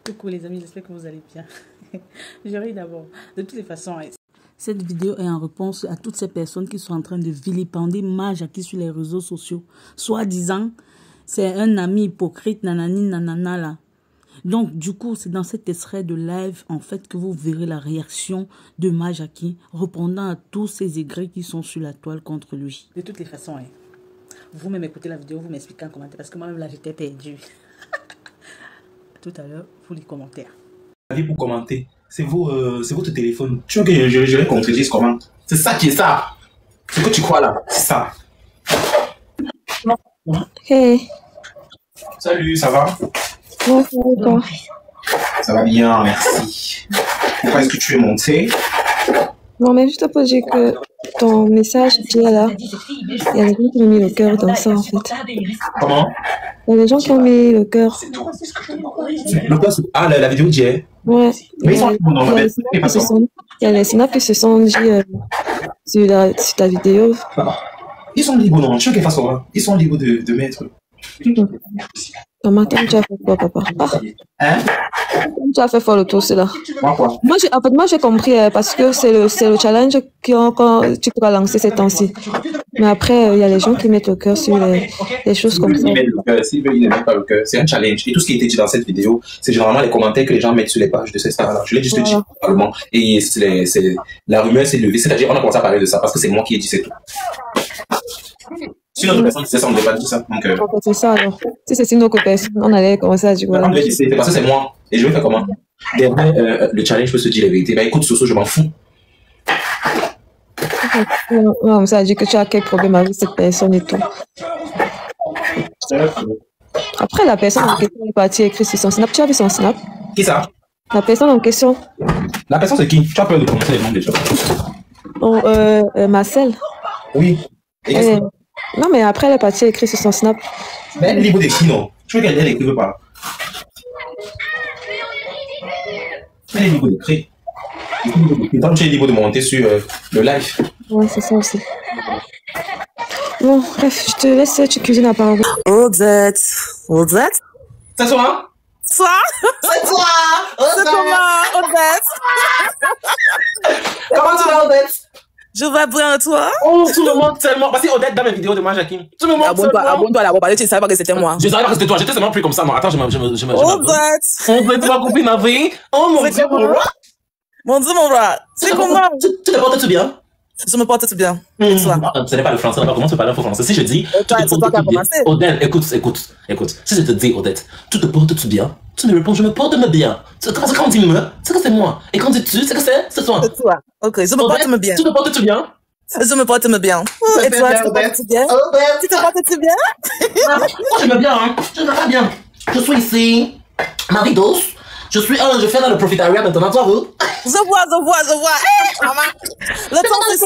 Coucou les amis, j'espère que vous allez bien. Je ris d'abord. De toutes les façons, cette vidéo est en réponse à toutes ces personnes qui sont en train de vilipender Maj-Aki sur les réseaux sociaux. Soi-disant, c'est un ami hypocrite, nanani, nanana là. Donc, du coup, c'est dans cet extrait de live, en fait, que vous verrez la réaction de Maj-Aki, répondant à tous ces aigris qui sont sur la toile contre lui. De toutes les façons, vous-même écoutez la vidéo, vous m'expliquez en commentaire, parce que moi-même, là, j'étais perdue. Tout à l'heure, pour les commentaires. Pour commenter, c'est votre téléphone. Tu veux que je les contredise comment? C'est ça qui est ça. C'est que tu crois là, c'est ça. Hey. Salut, ça va? Ouais, ça va pas. Ça va bien, merci. Pourquoi est-ce que tu es monté? Non, mais juste pour dire que ton message qui est là, il y a des gens qui ont mis le cœur dans ça en fait. Comment? Il y a des gens qui ont mis le cœur. Le cœur, ah, la vidéo d'hier? Ouais. Mais ils sont il y a les snaps qui se sont dit sur ta vidéo. Ils sont libres, non? Tu veux qu'ils fassent quoi? Ils sont libres de mettre. Comment tu as fait quoi, papa? Hein? Tu as fait fort le tour, c'est là. Moi, quoi? Moi, j'ai compris parce que c'est le challenge que tu pourras lancer ces temps-ci. Mais après, il y a les gens qui mettent le cœur sur les choses comme ça. S'ils veulent, ils ne mettent pas le cœur. C'est un challenge. Et tout ce qui a été dit dans cette vidéo, c'est généralement les commentaires que les gens mettent sur les pages de ces stars-là. Je l'ai juste dit parlement. Et la rumeur s'est levée. C'est-à-dire, on a commencé à parler de ça parce que c'est moi qui ai dit, c'est tout. Si une autre personne disait ça, on ne devait pas dire ça. Donc, c'est ça alors. Si c'est une autre personne, on allait commencer à dire voilà. C'est parce que c'est moi. Et je vais faire comment? Derrière, le challenge peut se dire la vérité. Ben écoute, Soso, je m'en fous. Non, ça veut dire que tu as quelques problèmes avec cette personne et tout. Après, la personne en question est partie écrire sur son snap. Tu as vu son snap? Qui ça? La personne en question. La personne, c'est qui? Tu as peur de prononcer les noms déjà? Oh, Marcel. Oui. Non, mais après, elle est partie écrire sur son snap. Mais elle est libre d'écrire, non? Tu veux qu'elle n'écrive pas? Elle est libre d'écrire. Donc, tu es libre de monter sur le live. Ouais, c'est ça aussi. Bon, bref, je te laisse, tu cuisines à part. Odette. Odette? C'est toi? Toi? C'est toi! C'est comment, Odette? Comment tu vas, Odette? Je vais bien, toi? Oh, tout le monde tellement. Parce que Odette dans mes vidéos de Maj-Aki. Tout le monde Abonne-toi là, tu ne savais pas que c'était moi. Je savais pas que c'était toi, j'étais seulement pris comme ça, moi. Attends, Odette! Odette, ma copine avait. Oh mon Dieu, mon roi! Mon Dieu, mon roi! C'est comment? Tu te portes tout bien? Je me porte tout bien. Ce n'est pas le français, on va commencer par parler en français. Si je dis, toi, c'est toi qui as commencé. Odette, écoute. Si je te dis, Odette, tu te portes tout bien, tu me réponds, je me porte bien. Parce que quand on dit me, c'est que c'est moi. Et quand on dit tu, c'est que c'est toi. C'est toi. Ok, je me porte bien. Tu te portes tout bien? Je me porte bien. Et toi, tu te portes bien? Tu te portes bien? Moi, je me bien, hein. Je me bien. Je suis ici, Marie Douce. Je fais dans le profitariat maintenant, toi, vous? Je vois. Hey, maman. Le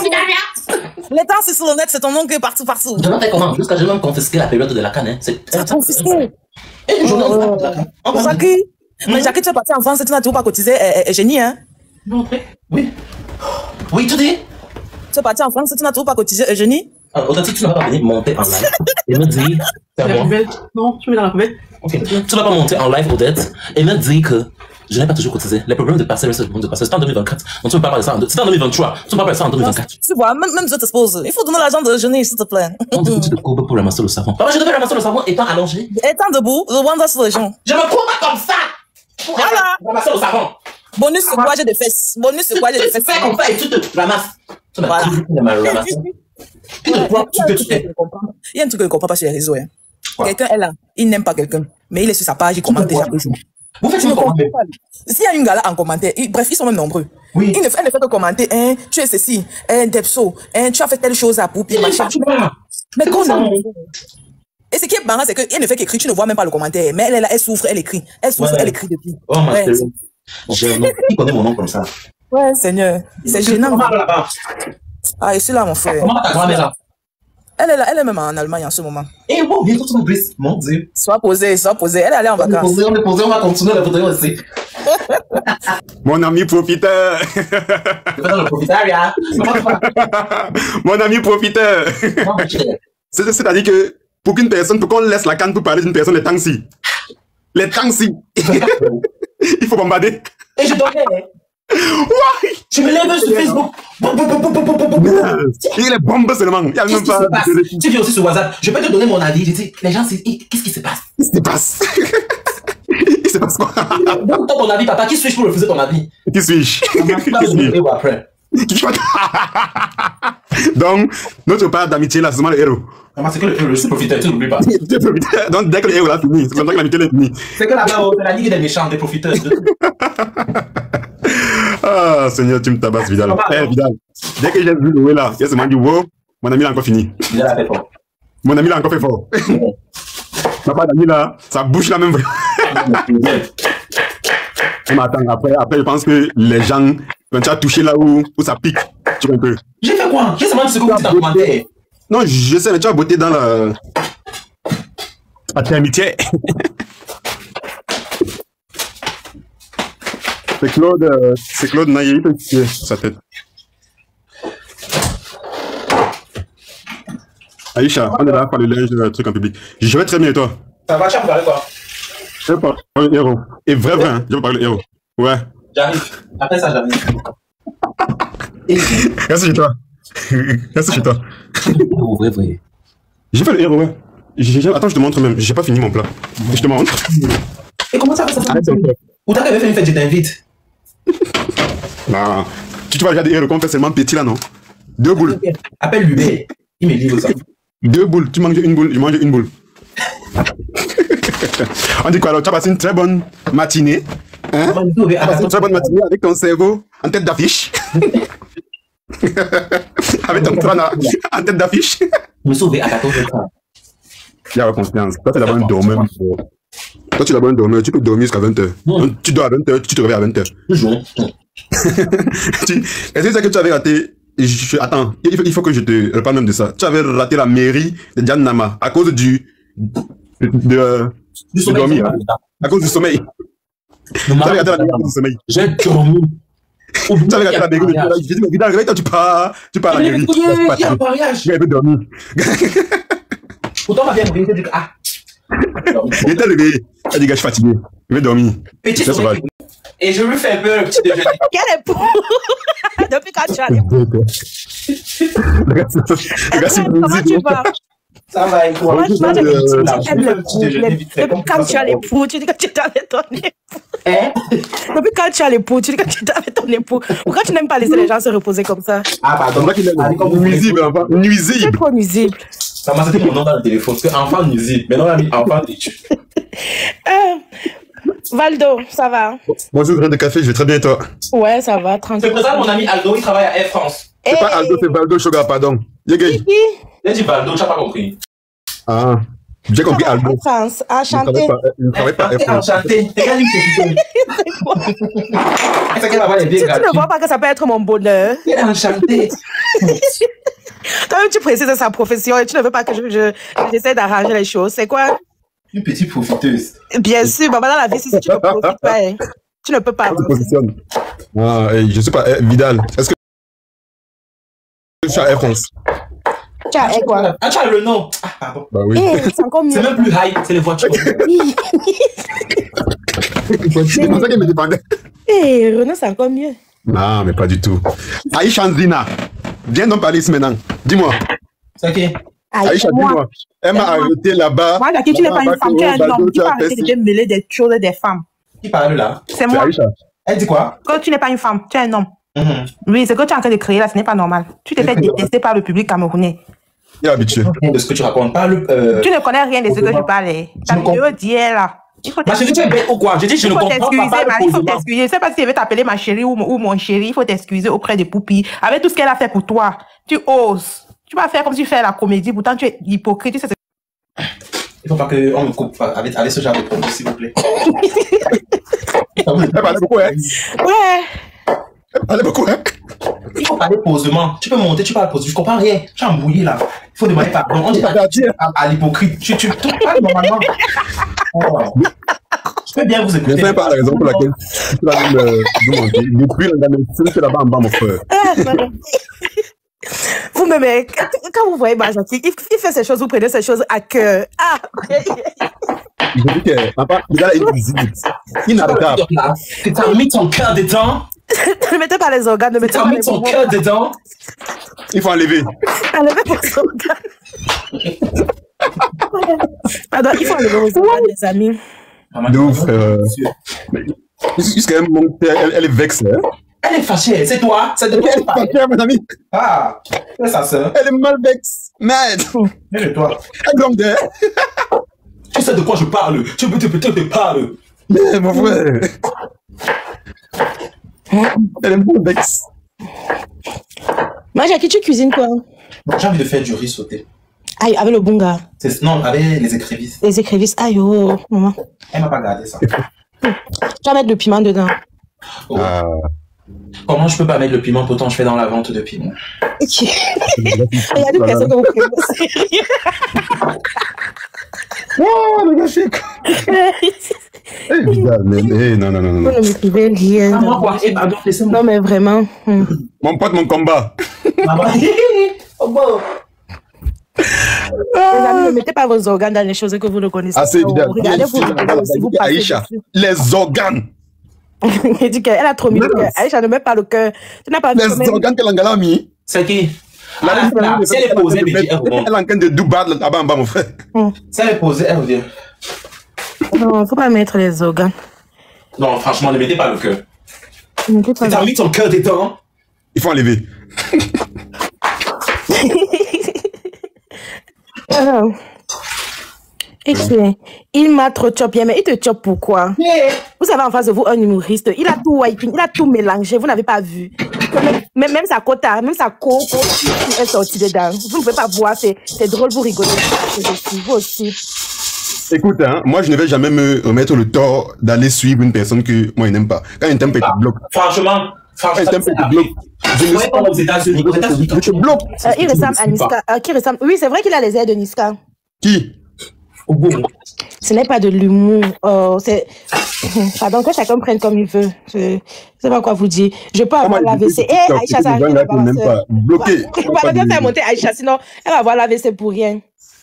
temps, c'est sur le net, c'est ton nom qui est partout. Je m'en fais comment? Jusqu'à j'ai même confisqué la période de la canne, hein. C'est confisqué. Et une journée de la canne. Jackie, mais Jackie, tu es parti en France et tu n'as toujours pas cotisé génie, hein? Non, oui. Oui, tu dis? Tu es parti en France et tu n'as toujours pas cotisé génie? Alors, Odette, tu n'as pas venu monter en live et me dire... Non, tu mets dans la poubelle. Ok. Tu n'as pas monter en live, Odette, et me dire que je n'ai pas toujours cotisé. Les problèmes de passé restent des problèmes de passé. C'est en 2024. Donc tu ne peux pas parler de ça. C'est en 2023. Tu ne peux pas parler de ça en 2024. Tu vois, même je t'expose. Il faut donner l'argent de génie, s'il te plaît. On dit que tu te courbes pour ramasser le savon. Papa, je devais ramasser le savon étant allongé. Étant debout, je vois sur les gens. Je me courbe pas comme ça pour ramasser le savon. Bonus sur quoi j'ai des fesses. Tu fais comme ça et tu te ramasses. Tu me ramasses. Tu ne crois pas que tu t'es. Il y a un truc que je ne comprends pas sur les réseaux. Quelqu'un est là, il n'aime pas quelqu'un, mais il est sur sa page, il commente déjà chaque jour. Vous faites une commentaire. S'il y a une gala en commentaire, bref, ils sont même nombreux. Oui. Elle ne fait que commenter, hein, tu es ceci, hein, Depso, hein, tu as fait telle chose à Poupi, machin. Mais comment? Et ce qui est marrant, c'est qu'elle ne fait qu'écrire, tu ne vois même pas le commentaire. Mais elle est là, elle souffre, elle écrit. Elle souffre, elle écrit depuis. Oh, ma chérie. Qui connaît mon nom comme ça? Ouais, Seigneur. C'est gênant. Ah, et c'est là, mon frère. Comment ta grand-mère là? Elle est même en Allemagne en ce moment. Et bon, bientôt tu m'oublies. Mon Dieu. Sois posé. Elle est allée en vacances. On est posé, on va continuer la vidéo aussi. Mon ami profiteur. Je vais dans le profitariat. Mon ami profiteur. C'est-à-dire que pour qu'une personne, pour qu'on laisse la canne pour parler d'une personne les temps-ci. faut bombarder. Et je donnais. Je me lève sur Facebook. Il est bombé seulement. Il y a même pas. Tu viens aussi sur WhatsApp. Je peux te donner mon avis. Je dis, les gens, qu'est-ce qui se passe? Qu'est-ce qui se passe? Il se passe quoi? Donc, ton avis, papa, qui suis-je pour refuser ton avis? Qui suis-je? Après. Donc, notre part d'amitié là, c'est seulement le héros. C'est que le héros, je suis profiteur, tu n'oublies pas. Donc, dès que le héros là fini, c'est comme ça que l'amitié est finie. C'est que là-bas, c'est la ligue des méchants, des profiteurs. Ah, Seigneur, tu me tabasses, Vidal. Eh, Vidal, dès que j'ai vu Noé là, il m'a dit, wow, mon ami l'a encore fini. Vidal a fait fort. Mon ami l'a encore fait fort. Ma part d'ami là, ça bouge la même. Mais attends, après, je pense que les gens, quand tu as touché là où ça pique, tu vois un peu. J'ai fait quoi? J'ai seulement dit ce que vous dites dans le commentaire. Non, je sais, mais tu as botté dans la amitié. C'est Claude Naïe, il peut tirer sa tête. Aïcha, on est là pour le linge, le truc en public. Je vais très bien et toi? Ça va, tu vas parler quoi? Je vais parler le héros. Et vrai, hein, je vais parler le héros. Ouais. J'arrive. Après ça, j'arrive. Reste chez toi. Reste chez toi. Vrai. J'ai fait le héros, ouais. Attends, je te montre même. J'ai pas fini mon plat. Je te montre. Et comment ça va, ça fait? Ou t'as fait une fête, je t'invite. Non. Tu vas regarder héros, qu'on fait seulement petit là, non? 2 boules. Appelle Hubert. Il me livre ça. 2 boules. Tu manges une boule, je mange une boule. On dit quoi alors? Tu as passé une très bonne matinée. Hein? Tu as passé une très bonne matinée avec ton cerveau en tête d'affiche. Avec ton crâne en tête d'affiche. Je me sauve à 14h30. Il y a confiance. Toi, tu es d'abord un dormeur. Toi, tu es d'abord un dormeur. Tu peux dormir jusqu'à 20h. Donc, tu dors à 20h, tu te réveilles à 20h. Toujours. Est-ce que c'est que tu avais raté? Attends, il faut que je te reparle même de ça. Tu avais raté la mairie de Diane Nama à cause du sommeil. Dormir, hein? À cause du sommeil. Tu avais raté la mairie à cause du sommeil. J'ai dormi. Tu avais raté la mairie de Diane Nama. J'ai dit, mais Vidal, réveille-toi, tu pars à la mairie. Il y a un mariage. Il avait dormi. Pourtant, ma bien réveillé, j'ai dit, ah. Il était réveillé. Il a dit, gars, je suis fatigué. Il avait dormi. Petit sommeil. Et je lui fais peur le petit déjeuner. Quel époux! Depuis quand tu as l'époux? Comment tu vas? Ça va et toi? Depuis quand tu as l'époux, tu dis que tu t'avais ton époux. Depuis quand tu as l'époux, tu dis que tu t'avais ton époux. Pourquoi tu n'aimes pas laisser les gens se reposer comme ça? Ah, pardon. Nuisible, enfin. Nuisible. C'est trop nuisible. Ça m'a c'était mon nom dans le téléphone. Parce que enfant nuisible. Maintenant, on a mis enfant têtu. Valdo, ça va? Bonjour, grain de café, je vais très bien et toi? Ouais, ça va, tranquille. C'est pour ça mon ami Aldo, il travaille à Air France. C'est pas Aldo, c'est Valdo Sugar, pardon. Qui? J'ai dit Valdo, tu n'as pas compris. Ah, j'ai compris Aldo. France, enchanté. Il ne travaille pas à Air France. Enchanté. Regarde, il c'est qu'elle va avoir les billets gratuits. Tu ne vois pas que ça peut être mon bonheur? Elle est enchantée. Toi-même, tu précises sa profession et tu ne veux pas que j'essaie d'arranger les choses. C'est quoi? Une petite profiteuse. Bien sûr, bah, dans la vie, si tu ne profites pas, hein, tu ne peux pas. Ah, je sais pas, Vidal, est-ce que tu as Air France? Tu as quoi? Ah, tu as le nom. Ah, pardon. Bah oui. C'est encore mieux. C'est même plus high, c'est les voitures. C'est pour ça qu'elle me dépendait. Renaud, c'est encore mieux. Non, mais pas du tout. Aïcha Nzina, viens donc parler ici maintenant. Dis-moi. C'est ok. Aïcha, dis-moi. Elle m'a arrêté là-bas. Moi, tu n'es pas une femme, tu es un homme. Tu peux arrêter de mêler des choses des femmes. Qui parle là? C'est moi. Aïcha. Elle dit quoi? Quand tu n'es pas une femme, tu es un homme. Oui, ce que tu es en train de créer là, ce n'est pas normal. Tu t'es fait détester par le public camerounais. Il est habitué. De ce que tu racontes, pas le. Tu ne connais rien de ce que je parlais. Ta vidéo dit là. Ma chérie, tu es bête ou quoi? Je dis, je ne comprends pas. Il faut t'excuser. Je ne sais pas si elle veut t'appeler ma chérie ou mon chéri. Il faut t'excuser auprès de Poupi. Avec tout ce qu'elle a fait pour toi, tu oses. Tu vas faire comme si tu fais la comédie. Pourtant, tu es hypocrite. Il ne faut pas qu'on me coupe avec ce genre de propos, s'il vous plaît. Elle parlait beaucoup, hein? Ouais. Elle parlait beaucoup, hein? Il faut parler posément. Tu peux monter, tu parles posément. Je comprends rien. Tu es embrouillé là. Il faut demander pardon. On dit pas à l'hypocrite. Tu parles normalement. Je peux bien vous écouter. Je ne sais pas la raison pour laquelle tu vas nous monter. Depuis la médecine, c'est là-bas en bas, mon frère. Vous m'aimez. Quand vous voyez Majaki, il fait ces choses, vous prenez ces choses à cœur. Ah! Je dis que, papa, il a une visite. Inarrêtable. Tu t'as mis ton cœur dedans? Ne mettez pas les organes, ne mettez pas mis ton cœur dedans? Il faut enlever. Enlevez les organes. Pardon, il faut enlever les organes, les amis. De ouf. Jusqu'à un moment, elle est vexée. Hein? Elle est fâchée, c'est toi? C'est de toi? Elle est fâchée, mon ami. Ah, c'est sa sœur. Elle est mal vexée. Merde. Et toi? Elle est de... Tu sais de quoi je parle? Tu peux te parler. Mais mon frère. Elle est mal vexée. Majaki, tu cuisines quoi? J'ai envie de faire du riz sauté. Aïe, avec le bunga. Non, avec les écrevisses. Les écrevisses, aïe, oh, maman. Elle m'a pas gardé ça. Tu vas mettre le piment dedans. Oh. Comment je peux pas mettre le piment pourtant je fais dans la vente de piment? Ok. Il y a des personnes que vous préférez. Oh, le gars, c'est quoi? Non. Vous ne m'écrivez rien. Moi quoi? Eh pardon, laissez-moi. Non, mais vraiment. Mon pote, mon combat. Oh bon. Les amis, ne mettez pas vos organes dans les choses que vous ne connaissez pas. C'est évident. Regardez, vous passez Aïcha, dessus. les organes. Elle a trop mis le cœur. Aïcha, ne met pas le cœur. Tu n'as pas les organes que l'Angala a mis. C'est qui? Si elle est posée, elle est en train de doubattre le tabac en bas, mon frère. Si elle est posée, elle revient. Non, il ne faut pas mettre les organes. Non, franchement, ne mettez pas le cœur. Ne mettez pas. Tu as mis ton cœur dedans? Il faut enlever. Il m'a trop chopé, mais il te chope pourquoi? Vous avez en face de vous un humoriste, il a tout wiping, il a tout mélangé, vous n'avez pas vu. Même sa quota, même sa côte est sortie dedans. Vous ne pouvez pas voir, c'est drôle, vous rigolez. Vous aussi. Écoute, hein, moi je ne vais jamais me remettre le tort d'aller suivre une personne que moi je n'aime pas. Quand il t'aime pas, il te bloque. Franchement, quand il t'aime pas, il te bloque. Je ne sais pas aux États-Unis. Je te bloque. Il ressemble à Niska. Qui ressemble? Oui, c'est vrai qu'il a les airs de Niska. Qui? Ce n'est pas de l'humour. Pardon, que chacun prenne comme il veut. Je ne sais pas quoi vous dire. Je peux avoir l'AVC. Eh, Aïcha, ça arrive. Bloqué. On va bien faire monter Aïcha, sinon elle va avoir l'AVC pour rien.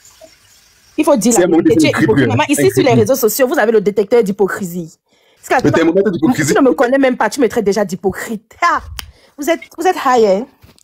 Il faut dire la vérité. Ici, sur les réseaux sociaux, vous avez le détecteur d'hypocrisie. Tu ne me connais même pas, tu me traites déjà d'hypocrite. Ah, vous êtes high, hein?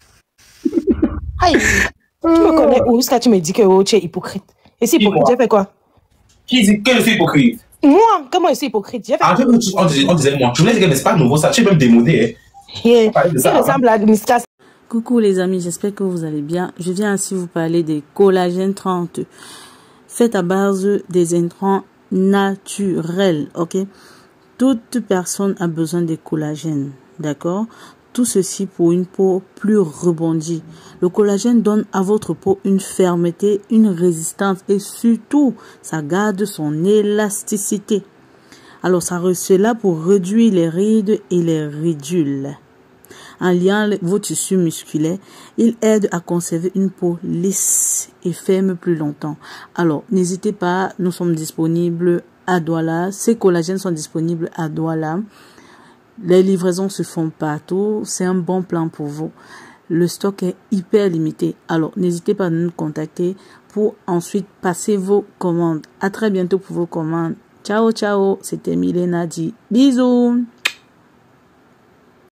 High. Tu me connais où? Jusqu'à tu me dis que tu es hypocrite. Et si hypocrite, j'ai fait quoi? Qui dit que je suis hypocrite? Moi, comment je suis hypocrite? On disait moi. Je voulais dire que c'est pas nouveau, ça. Tu es même démodé. Il ressemble à Niska. Coucou les amis, j'espère que vous allez bien. Je viens ainsi vous parler des collagène 30. Fait à base des intrants naturels, ok? Toute personne a besoin de collagène, d'accord? Tout ceci pour une peau plus rebondie. Le collagène donne à votre peau une fermeté, une résistance et surtout, ça garde son élasticité. Alors, c'est là pour réduire les rides et les ridules. En liant vos tissus musculaires, il aide à conserver une peau lisse et ferme plus longtemps. Alors, n'hésitez pas, nous sommes disponibles à Douala. Ces collagènes sont disponibles à Douala. Les livraisons se font partout. C'est un bon plan pour vous. Le stock est hyper limité. Alors, n'hésitez pas à nous contacter pour ensuite passer vos commandes. À très bientôt pour vos commandes. Ciao, ciao. C'était Milena dit. Bisous.